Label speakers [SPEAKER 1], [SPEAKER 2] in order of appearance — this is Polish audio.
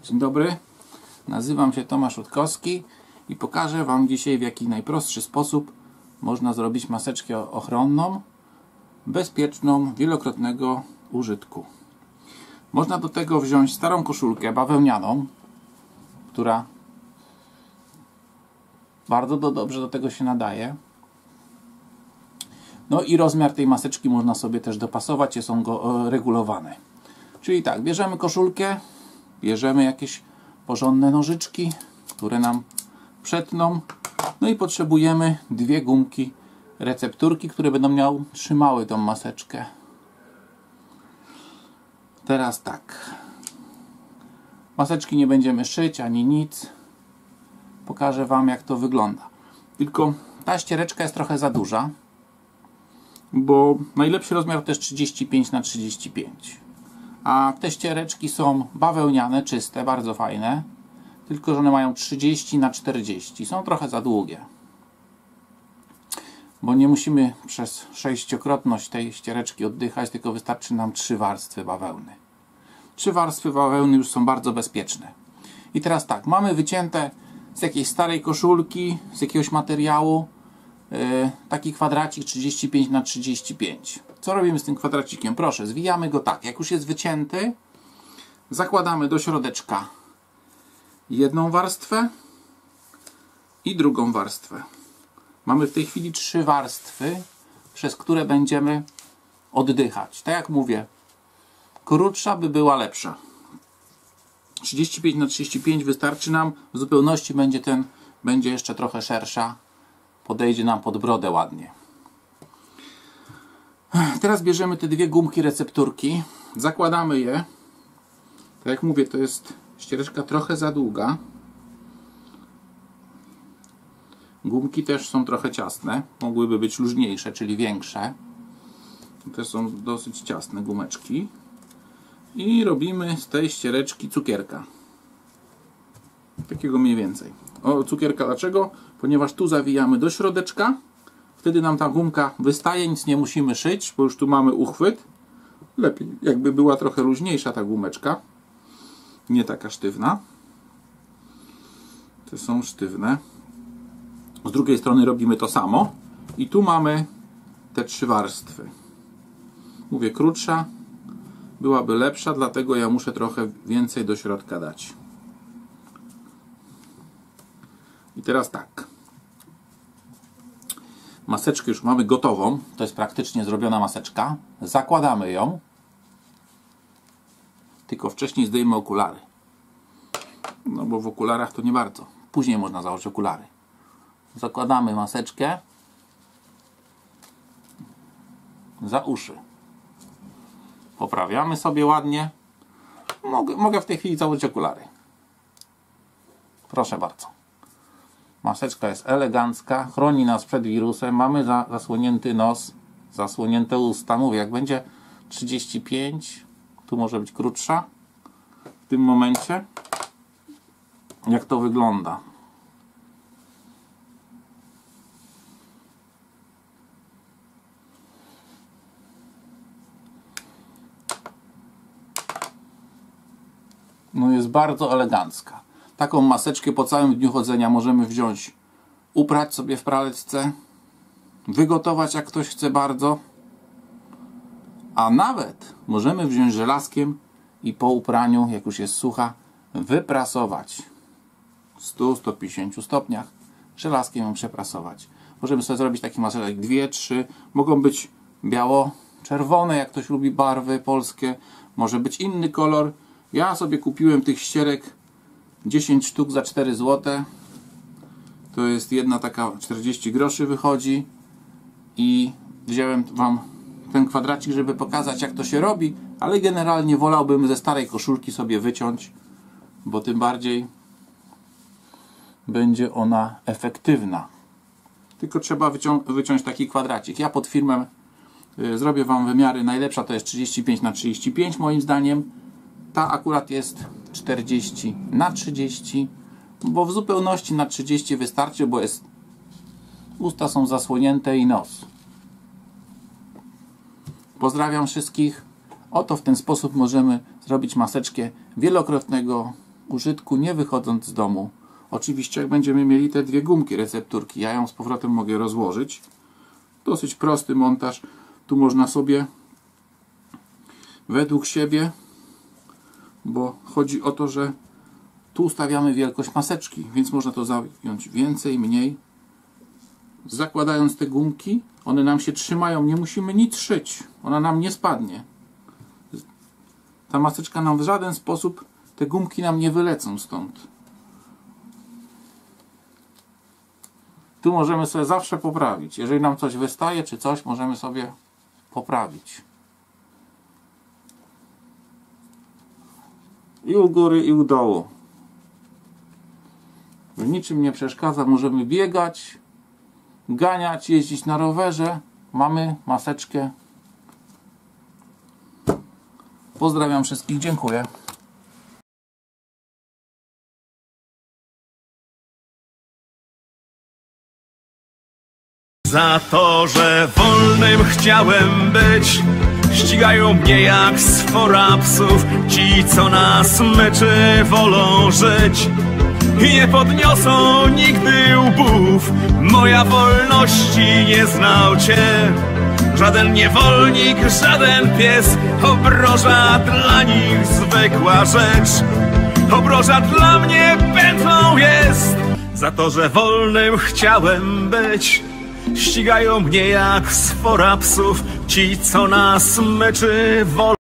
[SPEAKER 1] Dzień dobry, nazywam się Tomasz Rutkowski i pokażę Wam dzisiaj, w jaki najprostszy sposób można zrobić maseczkę ochronną, bezpieczną, wielokrotnego użytku. Można do tego wziąć starą koszulkę bawełnianą, która bardzo dobrze do tego się nadaje. No i rozmiar tej maseczki można sobie też dopasować, jest on regulowany. Czyli tak, bierzemy koszulkę, bierzemy jakieś porządne nożyczki, które nam przetną. No i potrzebujemy dwie gumki recepturki, które będą trzymały tą maseczkę. Teraz tak. Maseczki nie będziemy szyć ani nic. Pokażę Wam, jak to wygląda. Tylko ta ściereczka jest trochę za duża, bo najlepszy rozmiar to jest 35×35. A te ściereczki są bawełniane, czyste, bardzo fajne. Tylko że one mają 30×40. Są trochę za długie. Bo nie musimy przez sześciokrotność tej ściereczki oddychać, tylko wystarczy nam 3 warstwy bawełny. 3 warstwy bawełny już są bardzo bezpieczne. I teraz tak, mamy wycięte z jakiejś starej koszulki, z jakiegoś materiału taki kwadracik 35×35. Co robimy z tym kwadracikiem? Proszę, zwijamy go tak. Jak już jest wycięty, zakładamy do środeczka jedną warstwę i drugą warstwę. Mamy w tej chwili 3 warstwy, przez które będziemy oddychać. Tak jak mówię, krótsza by była lepsza. 35×35 wystarczy nam. W zupełności będzie jeszcze trochę szersza. Podejdzie nam pod brodę ładnie. Teraz bierzemy te dwie gumki recepturki. Zakładamy je. Tak jak mówię, to jest ścieżka trochę za długa. Gumki też są trochę ciasne. Mogłyby być luźniejsze, czyli większe. Te są dosyć ciasne gumeczki. I robimy z tej ściereczki cukierka. Takiego mniej więcej. O, cukierka dlaczego? Ponieważ tu zawijamy do środeczka. Wtedy nam ta gumka wystaje, nic nie musimy szyć, bo już tu mamy uchwyt. Lepiej, jakby była trochę luźniejsza ta gumeczka. Nie taka sztywna. Te są sztywne. Z drugiej strony robimy to samo. I tu mamy te 3 warstwy. Mówię, krótsza byłaby lepsza, dlatego ja muszę trochę więcej do środka dać. I teraz tak. Maseczkę już mamy gotową. To jest praktycznie zrobiona maseczka. Zakładamy ją. Tylko wcześniej zdejmę okulary. No bo w okularach to nie bardzo. Później można założyć okulary. Zakładamy maseczkę za uszy. Poprawiamy sobie ładnie. Mogę w tej chwili założyć okulary. Proszę bardzo. Maseczka jest elegancka, chroni nas przed wirusem, mamy zasłonięty nos, zasłonięte usta. Mówię, jak będzie 35, tu może być krótsza. W tym momencie, jak to wygląda. No jest bardzo elegancka. Taką maseczkę po całym dniu chodzenia możemy wziąć, uprać sobie w praleczce, wygotować jak ktoś chce bardzo, a nawet możemy wziąć żelazkiem i po upraniu, jak już jest sucha, wyprasować w 100-150 stopniach, żelazkiem ją przeprasować. Możemy sobie zrobić taki maseczek 2, 3, mogą być biało-czerwone, jak ktoś lubi barwy polskie, może być inny kolor. Ja sobie kupiłem tych ścierek 10 sztuk za 4 zł. To jest jedna taka 40 groszy wychodzi. I wziąłem Wam ten kwadracik, żeby pokazać, jak to się robi, ale generalnie wolałbym ze starej koszulki sobie wyciąć, bo tym bardziej będzie ona efektywna. Tylko trzeba wyciąć taki kwadracik. Ja pod filmem zrobię Wam wymiary. Najlepsza to jest 35×35 moim zdaniem. Ta akurat jest 40×30, bo w zupełności na 30 wystarczy, bo usta są zasłonięte i nos. Pozdrawiam wszystkich. Oto w ten sposób możemy zrobić maseczkę wielokrotnego użytku, nie wychodząc z domu. Oczywiście jak będziemy mieli te dwie gumki, recepturki, ja ją z powrotem mogę rozłożyć. Dosyć prosty montaż. Tu można sobie według siebie, bo chodzi o to, że tu ustawiamy wielkość maseczki, więc można to zapiąć więcej, mniej. Zakładając te gumki, one nam się trzymają, nie musimy nic szyć, ona nam nie spadnie. Ta maseczka nam w żaden sposób, te gumki nam nie wylecą stąd. Tu możemy sobie zawsze poprawić. Jeżeli nam coś wystaje, czy coś, możemy sobie poprawić. I u góry, i u dołu. W niczym nie przeszkadza. Możemy biegać, ganiać, jeździć na rowerze. Mamy maseczkę. Pozdrawiam wszystkich. Dziękuję.
[SPEAKER 2] Za to, że wolnym chciałem być, ścigają mnie jak swora psów. Ci, co na smyczy wolą żyć, nie podniosą nigdy łbów. Moja wolności nie znał cię żaden niewolnik, żaden pies. Obroża dla nich zwykła rzecz, obroża dla mnie pętlą jest. Za to, że wolnym chciałem być, ścigają mnie jak swora psów. Ci, co na smyczy wolą